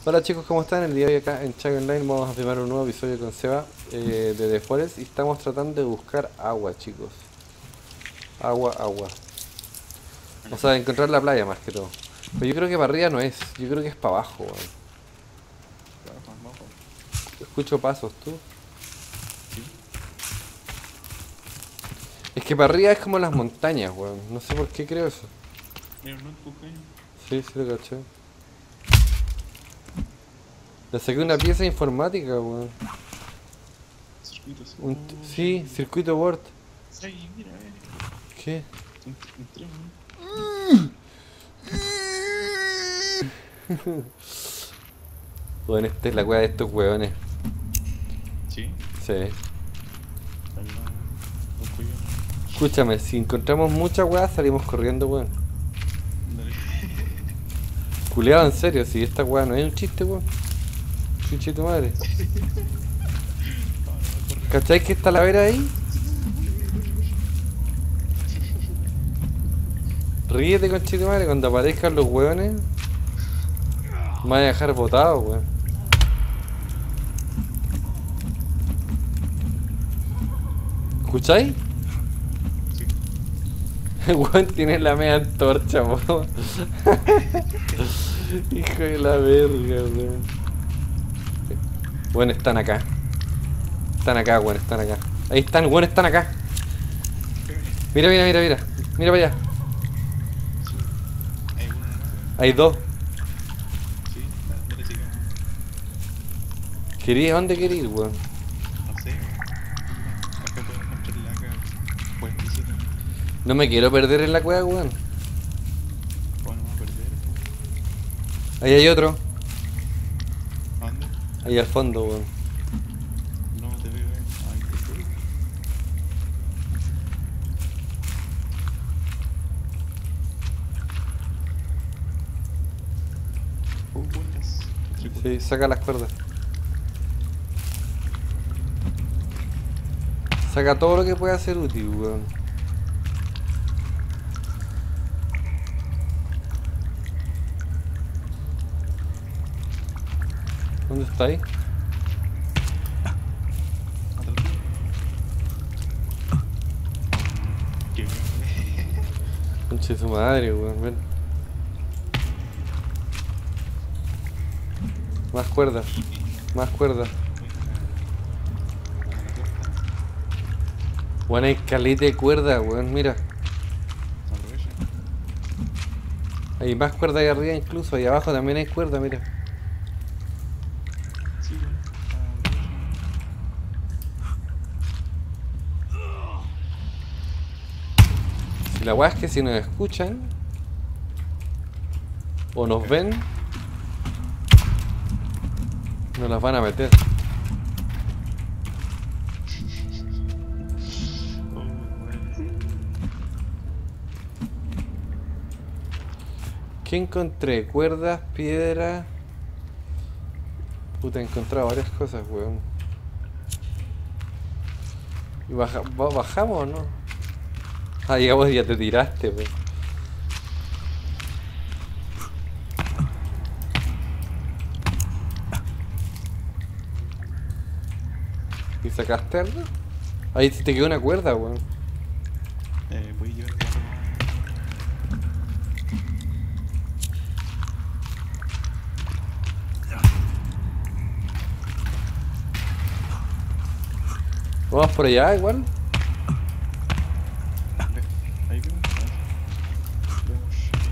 Hola chicos, ¿cómo están? El día de hoy acá en Chag Online vamos a filmar un nuevo episodio con Seba de The Forest y estamos tratando de buscar agua, chicos. Agua, agua. O sea, encontrar la playa más que todo. Pero yo creo que para arriba no es, yo creo que es para abajo, weón. Escucho pasos, ¿tú? Sí. Es que para arriba es como las montañas, weón. No sé por qué creo eso. Mira un notebook ahí. Sí, sí lo caché. Le saqué una pieza informática, weón. Circuitos. Sí, circuito board. Sí, mira, ¿Qué? un tren, Bueno, esta es la weá de estos weones. Sí, Sí. al lado, un cuello. Escúchame, si encontramos mucha weá salimos corriendo, weón. Dale. Culeado, en serio, si esta weá no es un chiste, weón. Chuche tu madre. No, no, corre. ¿Cachai que está la vera ahí? Ríete con tu madre cuando aparezcan los weones. Me vas a dejar botado, weón. ¿Escucháis? Sí. El weón tiene la media antorcha, weón. Hijo de la verga, weón. Bueno, están acá. Están acá, weón, están acá. Ahí están, weón, están acá. Mira, mira, mira, mira. Mira para allá. Sí. Hay uno nomás, weón. Hay dos. Sí, dale, sigamos. ¿Quería? ¿Dónde quería ir, weón? No sé, weón. Acá puedo encontrar la AK 47. No me quiero perder en la cueva, weón. ¿Cómo no vamos a perder? Ahí hay otro. ¿A dónde? Ahí al fondo, weón. No te veo, Ay, te veo. Buenas. Sí, saca las cuerdas. Saca todo lo que pueda ser útil, weón. ¿Dónde está ahí? Qué bien, Conche de su madre, weón. Ven. Más cuerdas. Más cuerdas. Weón, hay caleta de cuerda, weón. Mira. aprovecha. Hay más cuerda ahí arriba incluso. Ahí abajo también hay cuerda, mira. Sí, weón. Aprovecha. Si la weá es que si nos escuchan o nos ven, nos las van a meter. Oh, weón. ¿Qué encontré? Cuerdas, piedra. Puta, he encontrado varias cosas, weón. ¿Y bajamos o no? Ah, digamos, ya te tiraste, weón. ¿Y sacaste algo? Ahí te quedó una cuerda, weón. Voy a llevar cuatro. Vamos por allá igual. Ahí vemos. Vemos.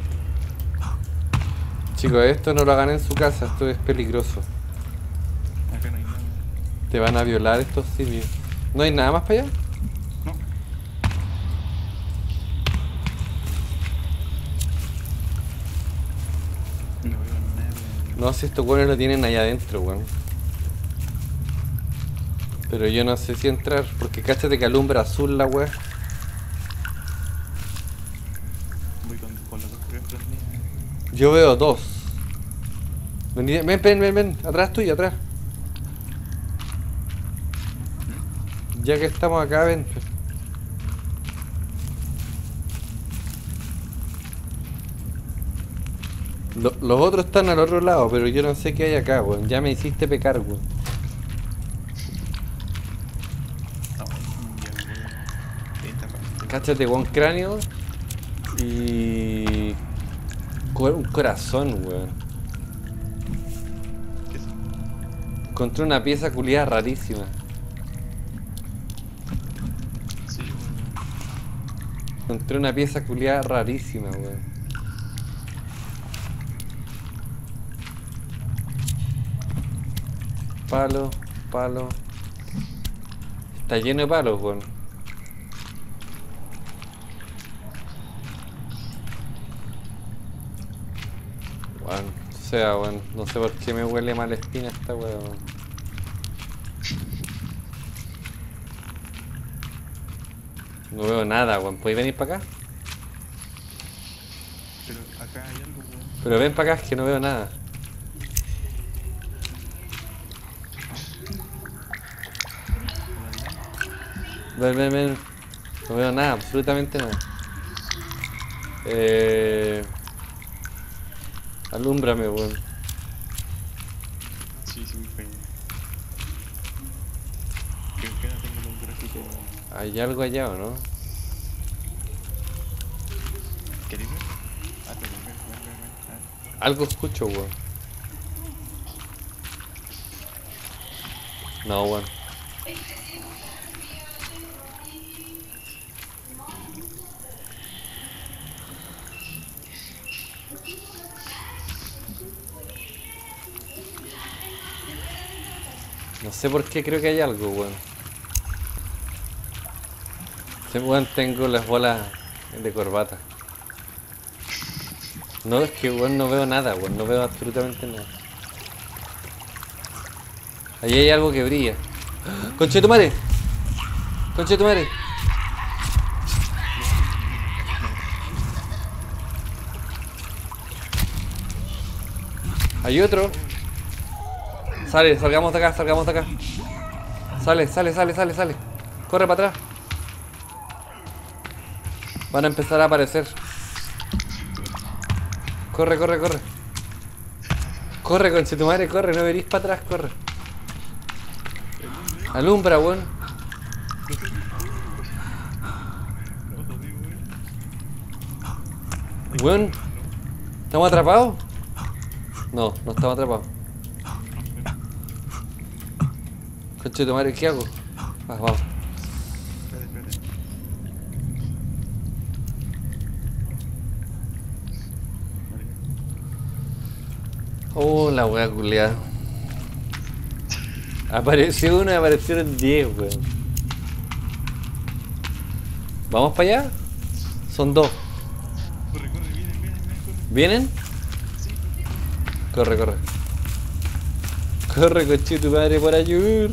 Chicos, esto no lo hagan en su casa, esto es peligroso. Acá no hay nada. Te van a violar estos simios. ¿No hay nada más para allá? No. No veo nada. No, si estos weones lo tienen allá adentro, weón. Pero yo no sé si entrar, porque cáchate que alumbra azul la weá. Voy con las dos correas prendidas. Yo veo dos. Ven, ven, ven, ven, ven. Atrás tuyo, atrás. Ya que estamos acá, ven. Los otros están al otro lado, pero yo no sé qué hay acá, weón. Ya me hiciste pecar, weón. No, ya me acuerdo. Esta parte. Cáchate, weón, cráneo y... un corazón, weón. ¿Qué es eso? Encontré una pieza culiada rarísima. Sí, weón. Encontré una pieza culiada rarísima, weón. Palo, palo. Está lleno de palos, weón. Weón, o sea, weón, no sé por qué me huele mal espina esta weón. No veo nada, weón. ¿Podéis venir para acá? Pero acá hay algo, weón. Pero ven para acá, es que no veo nada. ¿Una dinámica? Ven, ven, ven. No veo nada, absolutamente nada. Alúmbrame, weón. Sí, sí, muy feo. Qué pena tengo los gráficos. ¿Hay algo allá o no? ¿Querés ver? Ah, te ven, ven, ven, ven, ven. Algo escucho, weón. No, weón. No sé por qué creo que hay algo, weón. Sí, weón, tengo las bolas de corbata. No, es que, weón, no veo nada, weón. No veo absolutamente nada. Ahí hay algo que brilla. ¡Conchetumare! ¡Conchetumare! Hay otro. Sale, salgamos de acá, salgamos de acá. Sale, sale, sale, sale, sale. Corre para atrás. Van a empezar a aparecer. Corre, corre, corre. Corre, conchetumare, corre, no venís para atrás, corre. Alumbra, weón. No, no digo, weón. Weón, ¿estamos atrapados? No, no estamos atrapados. Conchetumare, ¿qué hago? Ah, vamos. Espérate, espérate. Vale. Oh, la wea culeada. Apareció uno y aparecieron 10, weón. ¿Vamos para allá? Son 2. Corre, corre, vienen, vienen, vienen, corre. ¿Vienen? Sí. Corre, corre. Corre, conchetumare, por ayudar.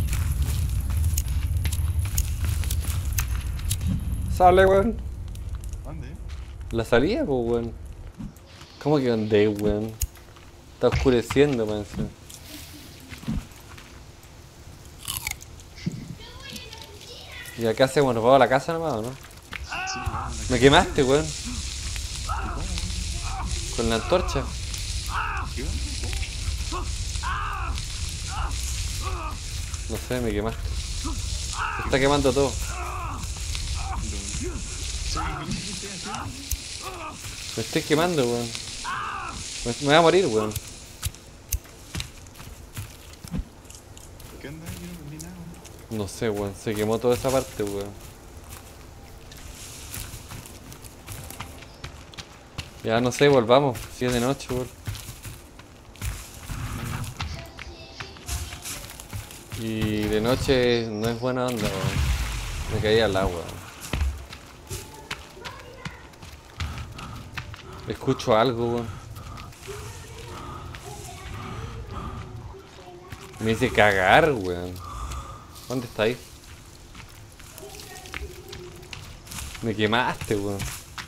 Sale, weón. ¿Dónde? La salida, pues, weón. ¿Cómo que andé, weón? Está oscureciendo, man. ¿Y acá hacemos? ¿Nos vamos a la casa nomás o no? Sí, weón. Me quemaste, weón. ¿Y cómo, weón? Con la antorcha. ¿Qué onda? No sé, me quemaste. Se está quemando todo. ¿Qué estoy haciendo? Me estoy quemando, weón. Me voy a morir, weón. ¿Qué onda? Yo no entendí nada, weón. No sé, weón. Se quemó toda esa parte, weón. Ya no sé, volvamos. Si es de noche, weón. Y de noche no es buena onda, weón. Me caí al agua, weón. Escucho algo, weón. Me hice cagar, weón. ¿Dónde está ahí? Me quemaste, weón.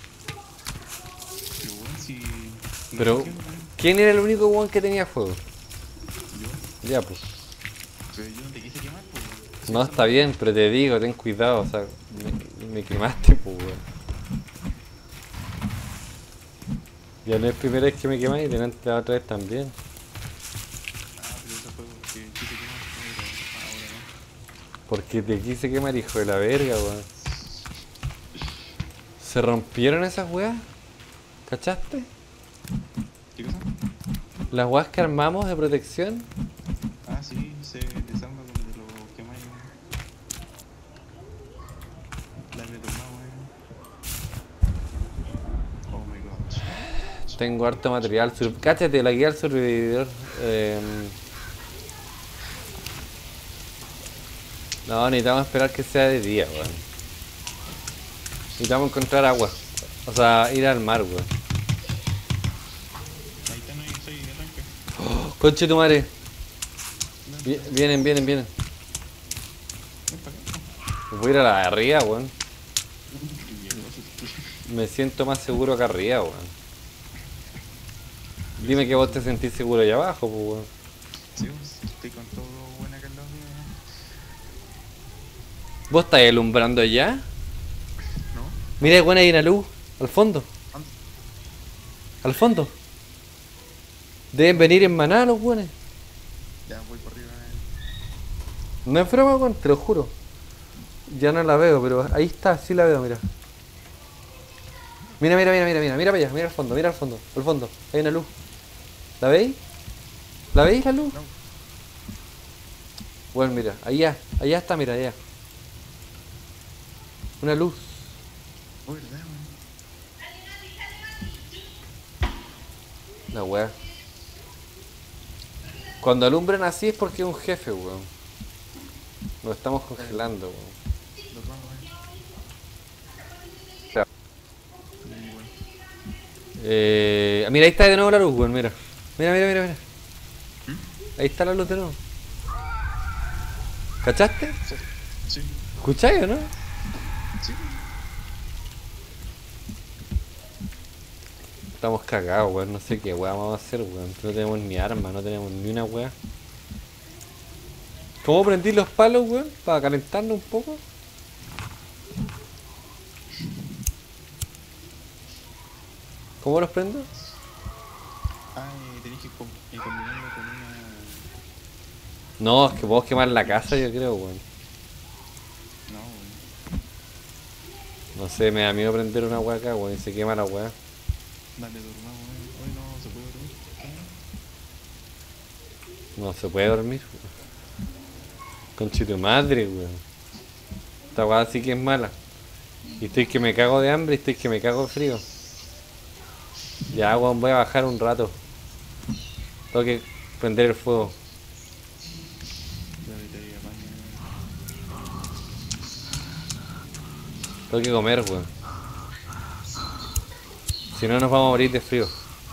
Pero, weón, si... no Pero, entiendo, weón. ¿quién era el único weón que tenía fuego? Yo. Ya, pues. Pero yo no te quise quemar, pues, weón. No, está bien, pero te digo, ten cuidado, o sea, me quemaste, pues, weón. Ya no es primera vez que me quemáis y delante la otra vez también. Ah, pero eso fue porque quise quemar, pero ahora no. Porque te quise quemar, hijo de la verga, weón. ¿Se rompieron esas weas? ¿Cachaste? ¿Qué cosa? Las weas que armamos de protección. Ah, sí, se desarma donde lo quemáis. La retomamos, Oh my god. Tengo harto material. Cáchate, la guía al servidor. No, necesitamos esperar que sea de día, weón. Necesitamos encontrar agua. O sea, ir al mar, weón. Ahí está, no hay, soy de tanque. Conche tu madre. Dale, Vienen. ven para acá. Voy a ir a la de arriba, weón. Llegó, Me siento más seguro acá arriba, weón. Dime que vos te sentís seguro allá abajo, pues, weón. sí, estoy con todo bueno acá al lado mío. ¿Vos estáis alumbrando allá? ¿No? Mira, weón, hay una luz. Al fondo. ¿Dónde? Al fondo. Deben venir en manada los weones. Ya voy por arriba. No es broma, weón, te lo juro. Ya no la veo, pero ahí está, sí la veo, mira. Mira para allá, mira al fondo, hay una luz. ¿La veis? ¿La veis la luz? No. Bueno, mira, allá está, mira, allá. Una luz. Oh, ¿verdad, weón? La weá. Cuando alumbran así es porque es un jefe, weón. Nos estamos congelando, weón. Los vamos, Claro. Y bueno. Mira, ahí está de nuevo la luz, weón, mira. Mira. ¿Mm? Ahí está la luz de nuevo. ¿Cachaste? Sí. ¿Escucháis o no? Sí. Estamos cagados, weón, no sé qué weá vamos a hacer, weón. No tenemos ni arma, no tenemos ni una weá. ¿Cómo prendí los palos, weón? Para calentarnos un poco. ¿Cómo los prendo? Ah, tenéis que combinarlo con una... No, es que podemos quemar la casa, yo creo, weón. No, weón. No sé, me da miedo prender una weá acá, weón, y se quema la weá. Dale, durmamos, weón. Hoy no se puede dormir. No se puede dormir, weón. Conchito madre, weón. Esta weá sí que es mala. Y estoy que me cago de hambre y estoy que me cago de frío. Ya, weón, voy a bajar un rato. Tengo que prender el fuego. Dale, te apaño. Tengo que comer, weón. Si no nos vamos a morir de frío.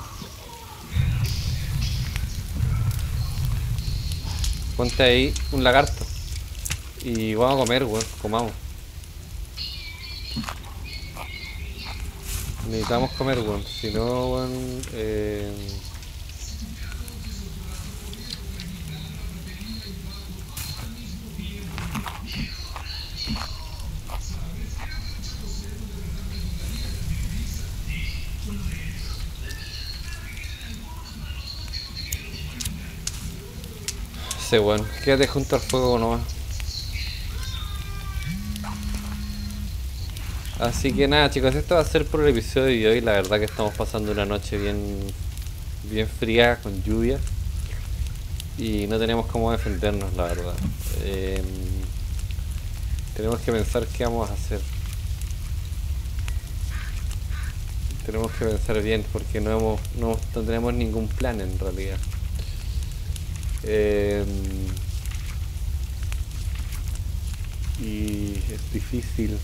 Ponte ahí un lagarto. Y vamos a comer, weón. Comamos. Necesitamos comer, weón. Si no, weón... Sí, weón. Quédate junto al fuego nomás. Así que nada, chicos, esto va a ser por el episodio de hoy. La verdad que estamos pasando una noche bien fría, con lluvia. Y no tenemos cómo defendernos, la verdad. Tenemos que pensar qué vamos a hacer. Tenemos que pensar bien porque no tenemos ningún plan en realidad. Y es difícil.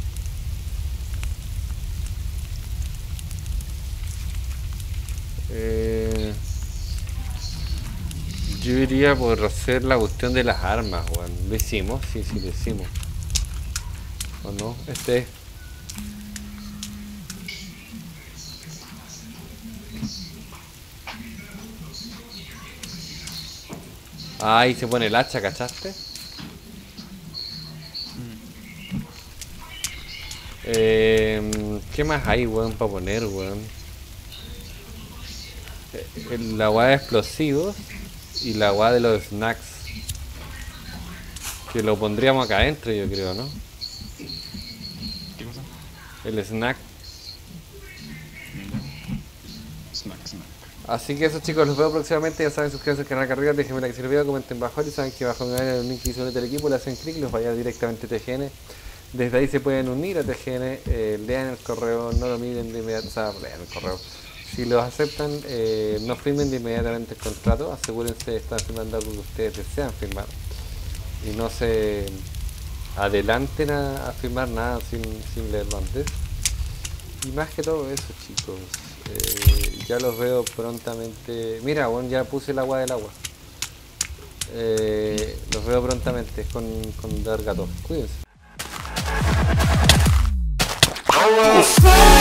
Yo iría por hacer la cuestión de las armas, weón. ¿Lo hicimos? Sí, lo hicimos. ¿O no? Este es. Ahí se pone el hacha, ¿cachaste? ¿Qué más hay, weón, para poner, weón? la weá de explosivos y la weá de los snacks. Que lo pondríamos acá adentro, yo creo, ¿no? ¿Qué cosa? El snack. Snack, snack. Así que eso, chicos, los veo próximamente. Ya saben, suscríbanse al canal acá arriba, déjenme like si les video, comenten bajo y saben que bajo me van el link que hizo del equipo, le hacen clic y los vaya directamente a TGN. Desde ahí se pueden unir a TGN, lean el correo, no lo miren de inmediato, o sea, lean el correo. Si los aceptan, no firmen de inmediatamente el contrato, asegúrense de estar firmando algo que ustedes desean firmar. Y no se adelanten a firmar nada sin leerlo antes. Y más que todo eso, chicos. Ya los veo prontamente. Mira, bueno, ya puse el agua del agua. Los veo prontamente con Dar Gato. Cuídense.